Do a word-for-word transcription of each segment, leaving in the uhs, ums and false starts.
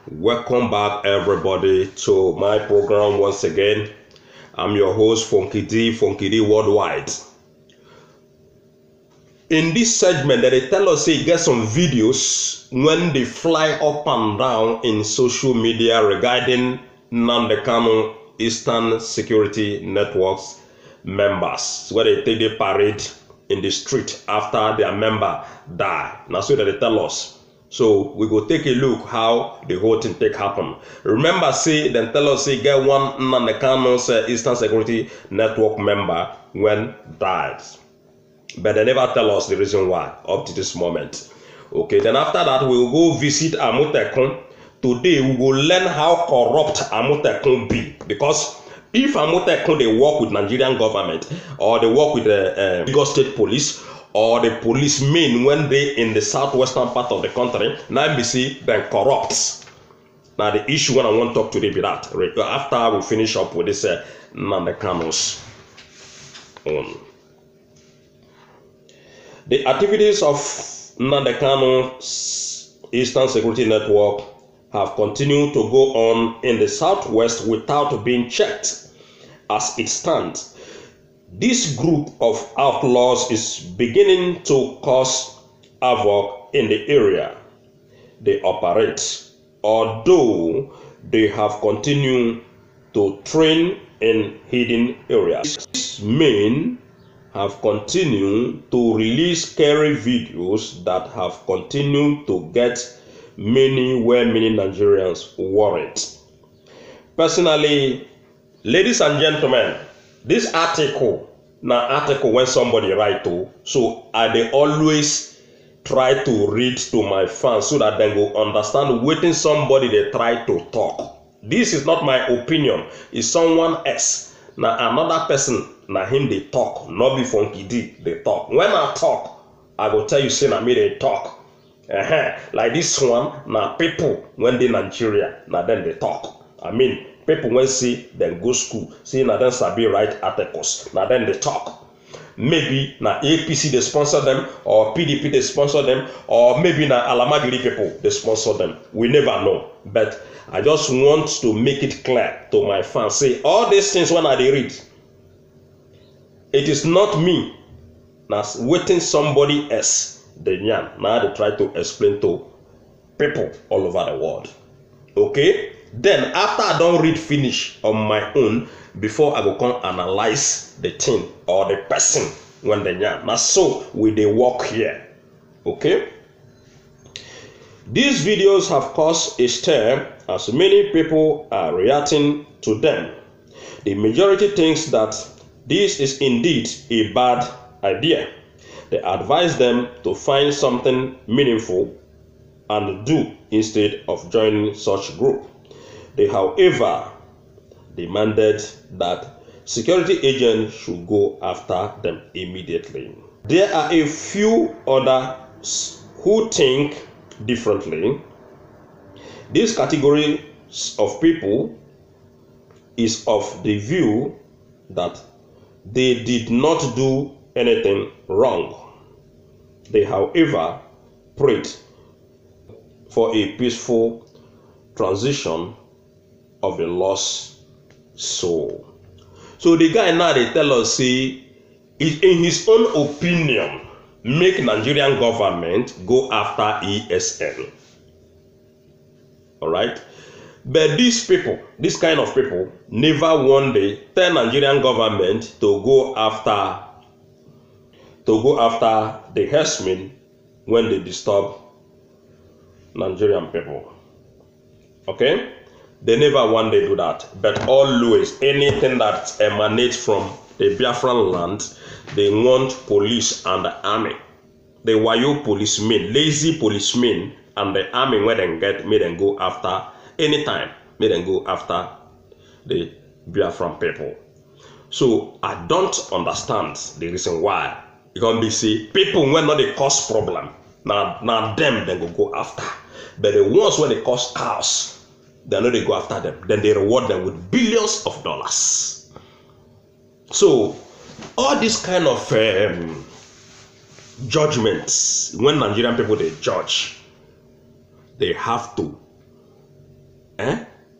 Welcome back, everybody, to my program once again. I'm your host, Funky D, Funky D Worldwide. In this segment, they tell us, say, get some videos when they fly up and down in social media regarding Nnamdi Kanu Eastern Security Networks members, where they take the parade in the street after their member die. Now, so that they tell us. So we go take a look how the whole thing take happen. Remember, say, then tell us, say, get one Nnamdi Kanu's uh, Eastern Security Network member when died. But they never tell us the reason why up to this moment. Okay, then after that, we will go visit Amotekun. Today, we will learn how corrupt Amotekun be. Because if Amotekun, they work with Nigerian government, or they work with the uh, Lagos State Police, or the policemen when they in the southwestern part of the country, now we see them corrupt. Now the issue when I want to talk today be that. After we finish up with this uh, Nnamdi Kanu's um, the activities of Nnamdi Kanu's Eastern Security Network have continued to go on in the southwest without being checked. As it stands, this group of outlaws is beginning to cause havoc in the area they operate, although they have continued to train in hidden areas. These men have continued to release scary videos that have continued to get many, well, many Nigerians worried. Personally, ladies and gentlemen, this article, now article when somebody write to, so I they always try to read to my fans so that they go understand what somebody they try to talk. This is not my opinion, it's someone else. Now another person, now him they talk, not be Funky D, they talk. When I talk, I will tell you, say na me they talk. Uh-huh. Like this one, now people when they Nigeria, now then they talk. I mean, people when see then go school, see now then sabi write articles, now then they talk. Maybe na A P C they sponsor them, or P D P they sponsor them, or maybe na Alamagiri people they sponsor them. We never know. But I just want to make it clear to my fans, say all these things when I they read, it is not me. Now waiting somebody else. The yarn now they try to explain to people all over the world. Okay, then after I don't read finish on my own, before I go come analyze the thing or the person when the yarn. Now so we they work here. Okay, these videos have caused a stir as many people are reacting to them. The majority thinks that this is indeed a bad idea. They advise them to find something meaningful and do instead of joining such group. They, however, demanded that security agents should go after them immediately. There are a few others who think differently. This category of people is of the view that they did not do anything wrong. They, however, prayed for a peaceful transition of the lost soul. So the guy now they tell us, say, in his own opinion, make Nigerian government go after E S N. All right. But these people, this kind of people, never one day tell Nigerian government to go after to go after the herdsmen when they disturb Nigerian people. Okay? They never one day do that. But always, anything that emanates from the Biafran land, they want police and the army. The Wayo policemen, lazy policemen, and the army where they get, may them go after, anytime, may them go after the Biafran people. So I don't understand the reason why. You can be see people when not they cause problem. Now, now them then go go after. But the ones when they cause chaos, they know they go after them. Then they reward them with billions of dollars. So all this kind of um, judgments, when Nigerian people they judge, they have to eh?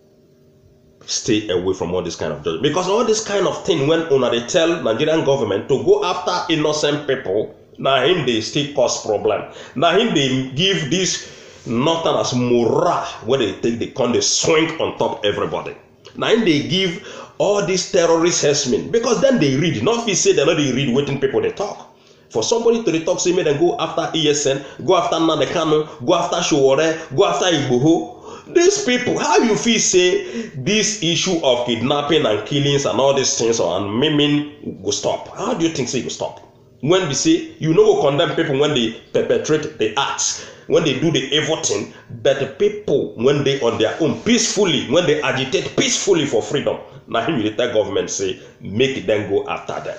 Stay away from all this kind of judgment. Because all this kind of thing, when una they tell Nigerian government to go after innocent people, now him they still cause problem. Now him they give this nothing as morale where they take the con they swing on top everybody. Now him they give all these terrorist herdsmen, because then they read, not if you say they know they read waiting people they talk. For somebody to the talk, say me then go after E S N, go after Nnamdi Kanu, go after Sowore, go after Igboho. These people, how you feel say this issue of kidnapping and killings and all these things and maiming will stop? How do you think say it will stop? When we say you know go condemn people when they perpetrate the acts, when they do the evil thing, but the people when they on their own peacefully, when they agitate peacefully for freedom, now him the government say make them go after them.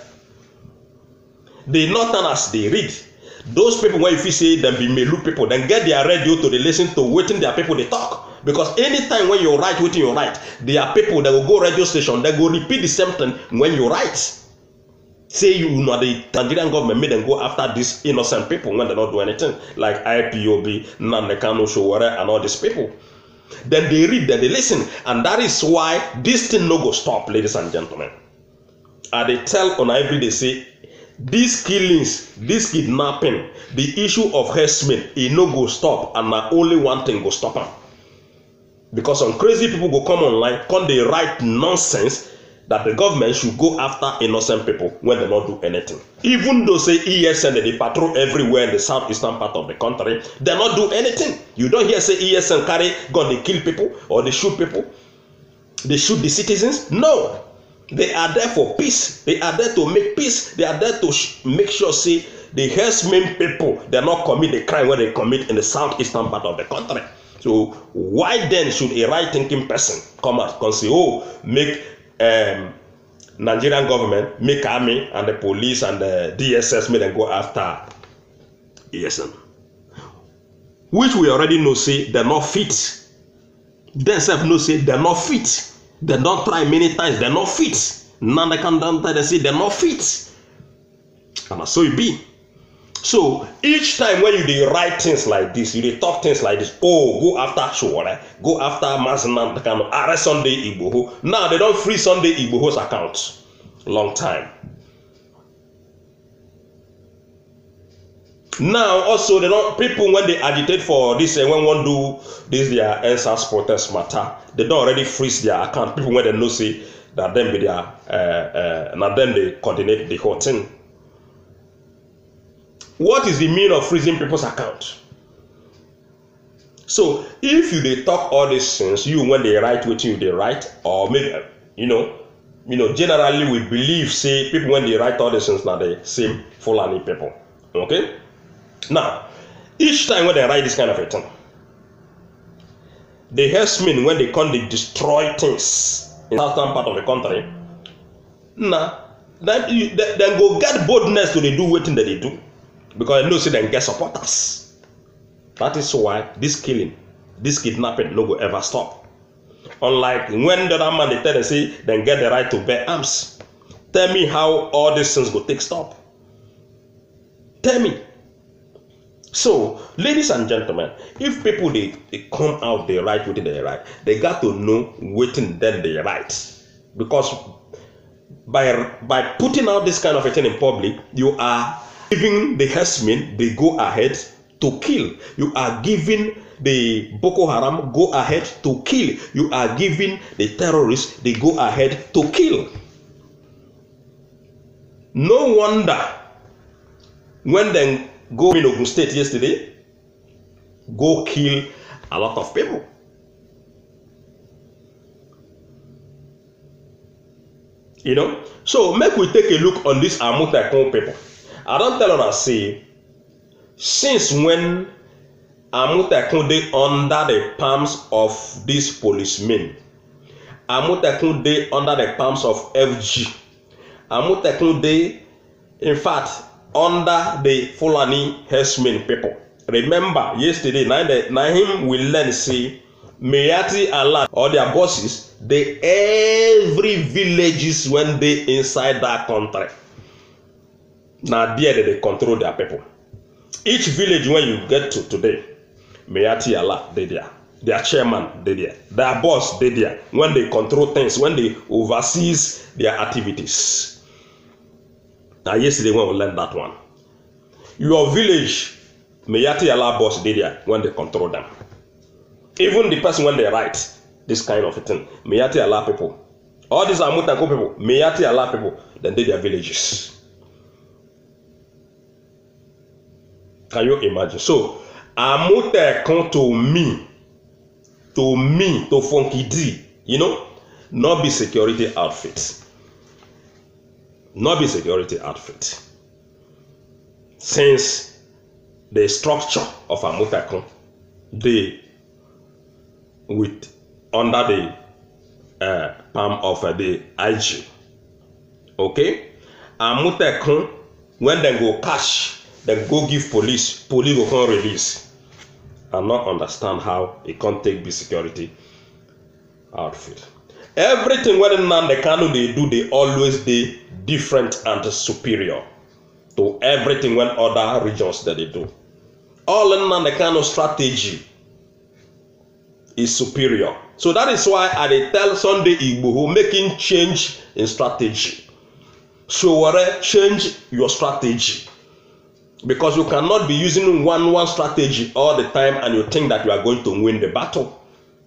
They not as they read. Those people when if you say them be melu people, then get their radio to the listen to waiting their people they talk. Because anytime when you write waiting you write, there are people that will go radio station, they go repeat the same thing when you write. Say you know the Nigerian government made them go after these innocent people when they don't do anything, like I P O B, Nnamdi Kanu, Sowore, and all these people. Then they read, then they listen, and that is why this thing no go stop, ladies and gentlemen. And they tell on every day say these killings, this kidnapping, the issue of herdsmen, it no go stop, and na only one thing go stop them. Because some crazy people go come online, come they write nonsense that the government should go after innocent people when they not do anything. Even though say E S N they patrol everywhere in the southeastern part of the country, they not do anything. You don't hear say E S N carry gun they kill people or they shoot people, they shoot the citizens. No. They are there for peace. They are there to make peace. They are there to sh make sure, see, the herdsmen people, they not commit the crime when they commit in the southeastern part of the country. So why then should a right-thinking person come out and say, oh, make um, Nigerian government, make army and the police and the D S S, make them go after E S N? Which we already know, say, they're not fit. They self know, say, they're not fit. They don't try many times, they're not fit. None they can don't try, they say they're not fit. And so it be. So each time when you do write things like this, you do talk things like this, oh, go after Sowore, go after Mazinan, they can arrest Sunday Igboho. Now they don't free Sunday Igboho's account. Long time. Now also they don't people when they agitate for this and when one do this their N S A S protest matter, they don't already freeze their account. People when they know say that them be their uh, uh now then they coordinate the whole thing. What is the meaning of freezing people's account? So if you they talk all these things, you when they write what you they write, or maybe you know, you know, generally we believe say people when they write all these things now the same Fulani people. Okay? Now, each time when they write this kind of a thing, the herdsmen when they come they destroy things in the southern part of the country, now then you then go get boldness to they do what that they do, because they know say they get supporters. That is why this killing, this kidnapping no go ever stop. Unlike when the other man they tell them say they get the right to bear arms. Tell me how all these things go take stop. Tell me. So, ladies and gentlemen, if people they, they come out, they write what they write, they got to know waiting then they write. Because by by putting out this kind of a thing in public, you are giving the herdsmen they go ahead to kill. You are giving the Boko Haram go ahead to kill. You are giving the terrorists they go ahead to kill. No wonder when they go in Ogun State yesterday, go kill a lot of people. You know? So make we take a look on this Amotekun people. I don't tell us say, since when Amotekun dey under the palms of these policemen, Amotekun dey under the palms of F G, Amotekun dey, in fact, under the Fulani herdsmen people. Remember, yesterday, now him will learn say, Mayati Allah or their bosses, they every villages when they inside that country. Now there they control their people. Each village when you get to today, Mayati Allah, they there. their chairman dey there, their boss dey there, when they control things, when they oversees their activities. Now yesterday when we learned that one. Your village, Meyati Allah boss dey there when they control them. Even the person when they write this kind of a thing, Meyati Allah people, all these Amutanko people, Meyati Allah people, then they their villages. Can you imagine? So, Amutanko to me, to me, to Funky D, you know, not be security outfit. Not be security outfit. Since the structure of Amutanko, they with under the uh, palm of uh, the I G. Okay? Amutanko, when they go cash, they go give police, police go come release. I not understand how it can't take the security outfit. Everything when the Kano they do, they always they different and superior to everything when other regions that they do. All in the Kano strategy is superior. So that is why I dey tell Sunday Igboho making change in strategy. So what change your strategy, because you cannot be using one one strategy all the time and you think that you are going to win the battle.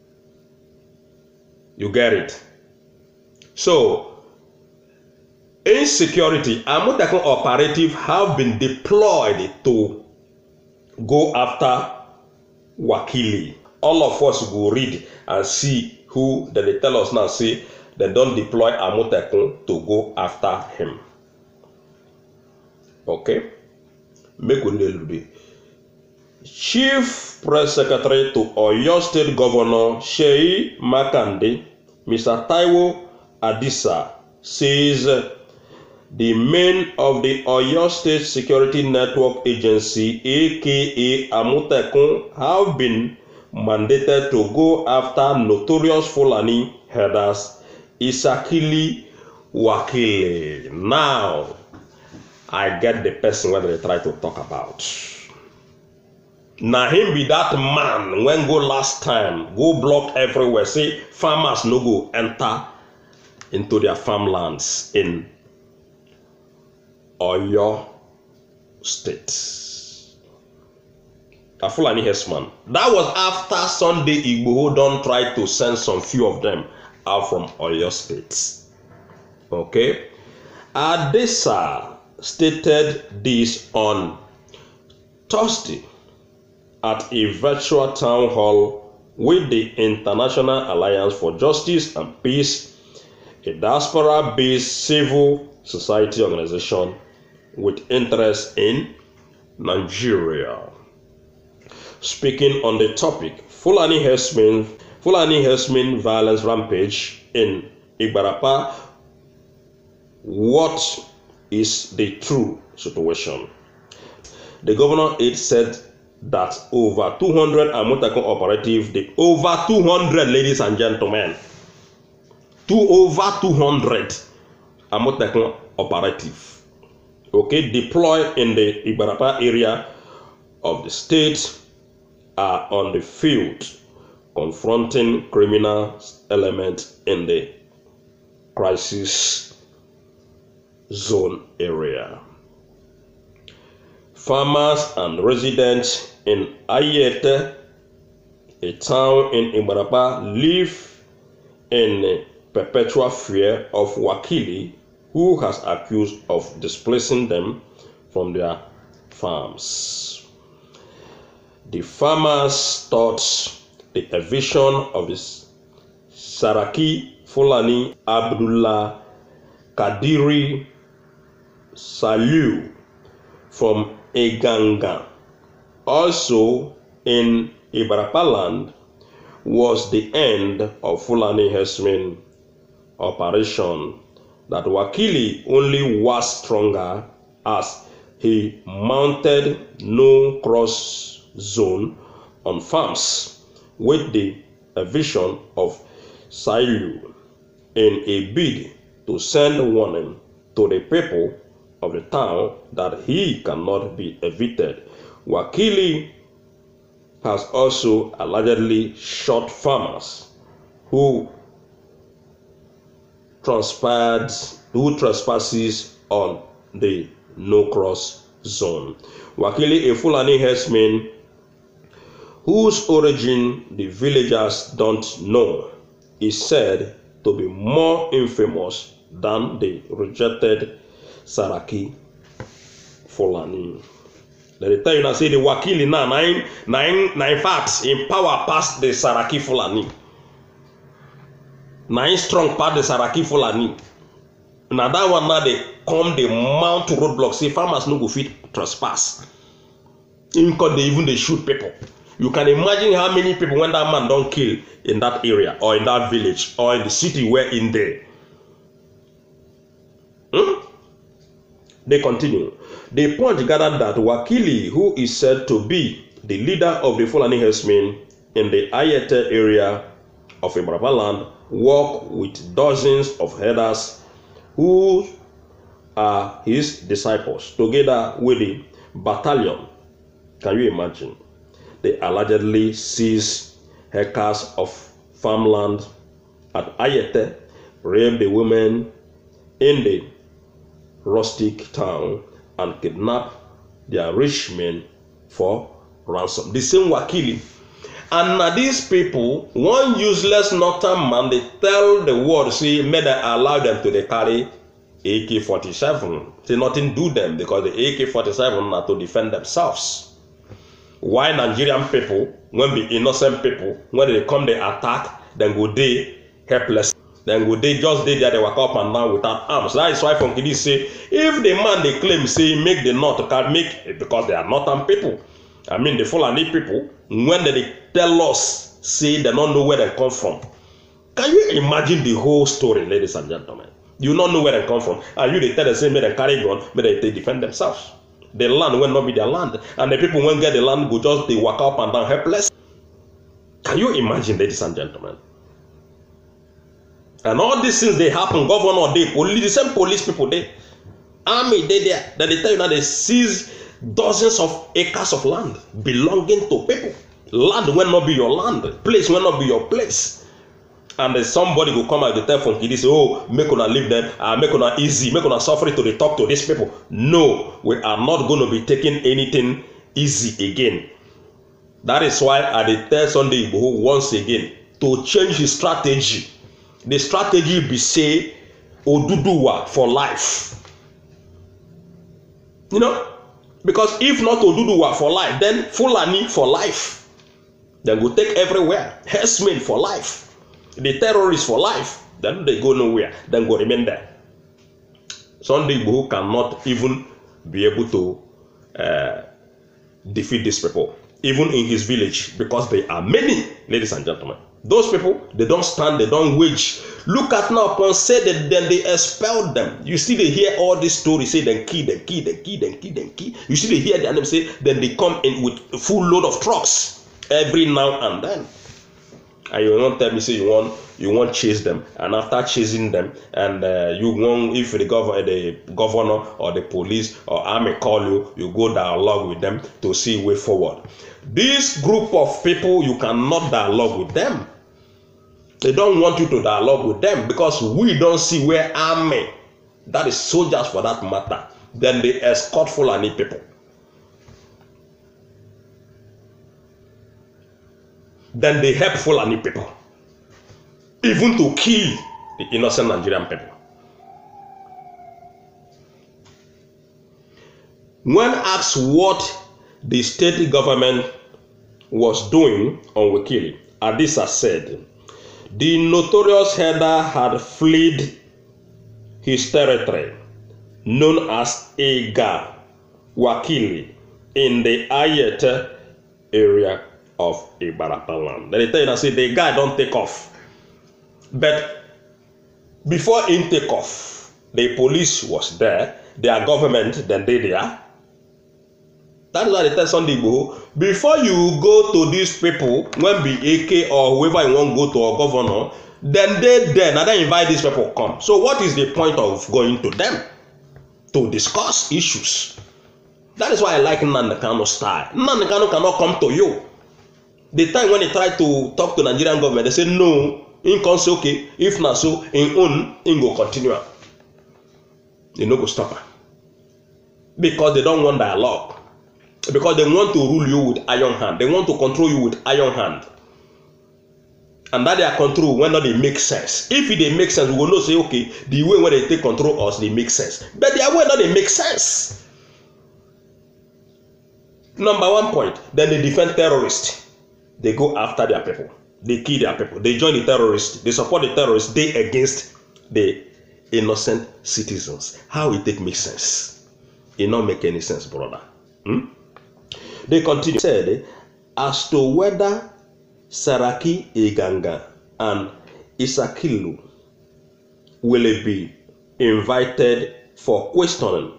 You get it? So insecurity, Amutanko operative have been deployed to go after Wakili. All of us will read and see who that they tell us now. Say they don't deploy Amutanko to go after him. Okay, make we little bit. Chief Press Secretary to Oyo State Governor Sheyi Makinde, Mister Taiwo Adisa, says the men of the Oyo State Security Network Agency, aka Amutanko, have been mandated to go after notorious Fulani herders Isakili Wakili. Now, I get the person when they try to talk about. Now him be that man when go last time, go block everywhere, say farmers no go enter into their farmlands in Oyo State. A Fulani herdsman. That was after Sunday Igboho don't try to send some few of them out from Oyo State. Okay? Adisa stated this on Thursday at a virtual town hall with the International Alliance for Justice and Peace, a diaspora-based civil society organization with interest in Nigeria. Speaking on the topic, Fulani herdsmen, Fulani herdsmen violence rampage in Ibarapa, what is the true situation? The governor aide said that over two hundred Amutanko operative, the over two hundred, ladies and gentlemen, to over two hundred Amutanko operative, okay, deployed in the Ibarapa area of the state are on the field confronting criminal elements in the crisis zone area. Farmers and residents in Ayete, a town in Ibarapa, live in perpetual fear of Wakili, who has accused of displacing them from their farms. The farmers thought the eviction of the Saraki Fulani Abdullah Kadiri Saliu from Eganga, also in Ibarapa land, was the end of Fulani herdsmen operation, that Wakili only was stronger as he mounted no cross zone on farms with the eviction of Saliu in a bid to send warning to the people of the town that he cannot be evicted. Wakili has also allegedly shot farmers who transpired who trespasses on the no-cross zone. Wakili, a Fulani herdsman whose origin the villagers don't know, is said to be more infamous than the rejected Saraki Fulani. Let me tell you now, say the Wakili now, nine, nine, nine facts in power past the Saraki Fulani. Nine strong past the Saraki Fulani. Now that one now they come, they mount roadblocks, say farmers no go fit trespass. In court, they even they shoot people. You can imagine how many people when that man don't kill in that area or in that village or in the city where in there. Hmm? They continue. The point gathered that Wakili, who is said to be the leader of the Fulani herdsmen in the Ayete area of Ibarapa land, work with dozens of herders who are his disciples, together with the battalion. Can you imagine? They allegedly seized hectares of farmland at Ayete, raped the women in the rustic town, and kidnapped their rich men for ransom. The same Wakili. And now these people, one useless northern man, they tell the world, see, may they allow them to they carry A K forty-seven. Say nothing do them because the A K forty-seven are to defend themselves. Why Nigerian people, when be innocent people, when they come, they attack, then go they helpless. Then go they just they there, they walk up and down without arms. That is why from Kidi say, if the man they claim say make the north can make it because they are northern people. I mean the Fulani people, when they tell us say they don't know where they come from. Can you imagine the whole story, ladies and gentlemen? You don't know where they come from, and you they tell them say may they carry gun, may they, they defend themselves. The land will not be their land, and the people when get the land go just they walk up and down helpless. Can you imagine, ladies and gentlemen? And all these things they happen, governor, they police, the same police people, they army, they there. Then they tell you that they seize dozens of acres of land belonging to people. Land will not be your land, place will not be your place. And then somebody will come out the telephone, he say, oh, make una leave them, uh, make una easy, make una suffer to talk to these people. No, we are not going to be taking anything easy again. That is why I tell Sunday Igboho once again to change his strategy. The strategy be say Oduduwa for life. You know, because if not Oduduwa for life, then Fulani for life. Then go take everywhere. Herdsmen for life. The terrorists for life. Then they go nowhere. Then go remain there. Sunday Igboho cannot even be able to uh, defeat these people, even in his village, because they are many, ladies and gentlemen. Those people, they don't stand, they don't wage. Look at now, upon say that then they expelled them. You see, they hear all these stories, say then key, then key, then key, then key, then key. You see, they hear the enemy say, then they come in with a full load of trucks every now and then. And you won't tell me, say you want you want chase them, and after chasing them, and uh, you want if the governor, the governor or the police or army call you, you go dialogue with them to see way forward. This group of people, you cannot dialogue with them. They don't want you to dialogue with them because we don't see where army, that is soldiers for that matter, then they escort Fulani people. Then they help Fulani people, even to kill the innocent Nigerian people. When asked what the state government was doing on Wakili, Adisa said the notorious herder had fled his territory, known as Ega Wakili, in the Ayete area of Ibarapa land. Then they tell you that say the guy don't take off. But before he take off, the police was there, their government, then they there. That is why they tell Sunday Igboho, before you go to these people, when be A K or whoever you want go to a governor, then they then and then invite these people come. So what is the point of going to them? To discuss issues. That is why I like Nnamdi Kanu style. Nnamdi Kanu cannot come to you. The time when they try to talk to Nigerian government, they say no, in can say okay, if not so, in own, in go continue. They no go stop her. Because they don't want dialogue. Because they want to rule you with iron hand. They want to control you with iron hand. And that their control when not they make sense. If it they make sense, we will not say okay, the way when they take control us, they make sense. But their way not they make sense. Number one point, then they defend terrorists. They go after their people. They kill their people. They join the terrorists. They support the terrorists. They against the innocent citizens. How it take make sense? It not make any sense, brother. Hmm? They continue. Said as to whether Saraki Iganga and Isakilu will be invited for questioning.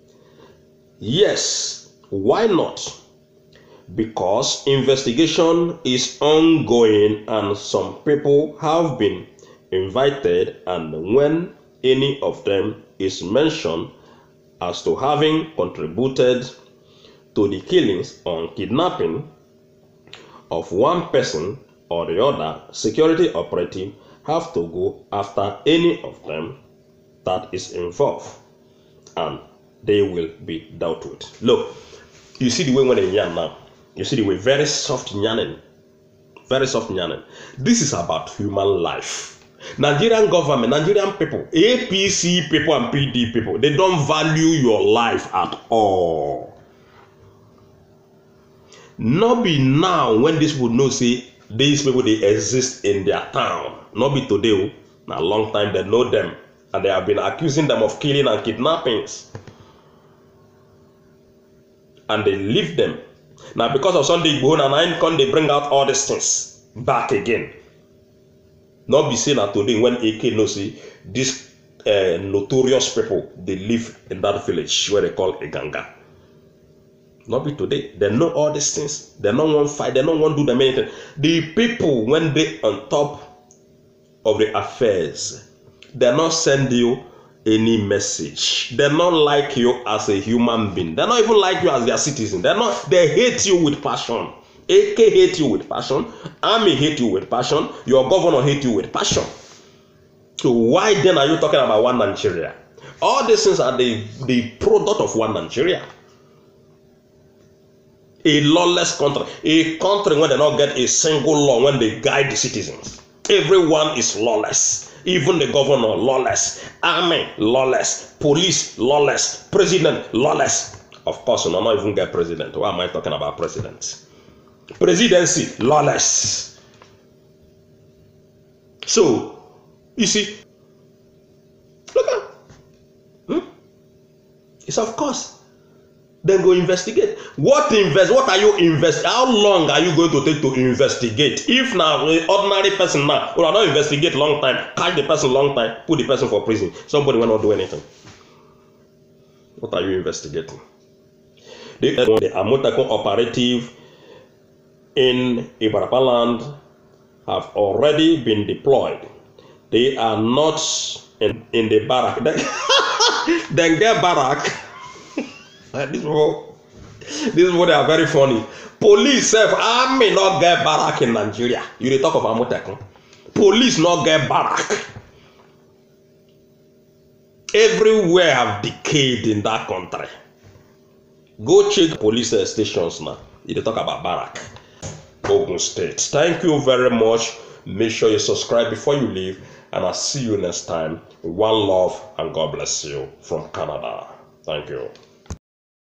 Yes, why not? Because investigation is ongoing and some people have been invited, and when any of them is mentioned as to having contributed to the killings or kidnapping of one person or the other, security operative have to go after any of them that is involved, and they will be dealt with. Look, you see the way when they yarn now. You see the way, very soft yarning. Very soft yarning. This is about human life. Nigerian government, Nigerian people, A P C people and P D people, they don't value your life at all. Not be now when this would know say these people they exist in their town. Not be today. Now a long time they know them and they have been accusing them of killing and kidnappings. And they leave them. Now because of Sunday Igboho and nine con they bring out all these things back again. Not be saying that today when A K knows see these uh, notorious people they live in that village where they call Iganga. Not be today. They know all these things. They don't want to fight. They don't want to do them anything. The people when they on top of the affairs, they not send you any message. They not like you as a human being. They not even like you as their citizen. They not. They hate you with passion. A K hate you with passion. Army hate you with passion. Your governor hate you with passion. So why then are you talking about one Nigeria? All these things are the the product of one Nigeria. A lawless country, a country where they not get a single law when they guide the citizens. Everyone is lawless. Even the governor, lawless. Army, lawless. Police, lawless. President, lawless. Of course, we will not even get president. Why am I talking about president? Presidency, lawless. So, you see, look at, hmm? It's of course. Then go investigate. What invest? What are you invest? How long are you going to take to investigate? If now an ordinary person now, will not investigate long time, catch the person long time, put the person for prison. Somebody will not do anything. What are you investigating? The, the Amotekun operative in Ibarapa land have already been deployed. They are not in, in the barrack. Then get barrack. This people, this people they are very funny. Police self, I may not get barrack in Nigeria. You dey talk of Amotekun. Police not get barrack. Everywhere have decayed in that country. Go check police stations now. You dey talk about barrack. Ogun State. Thank you very much. Make sure you subscribe before you leave, and I'll see you next time. One love and God bless you from Canada. Thank you.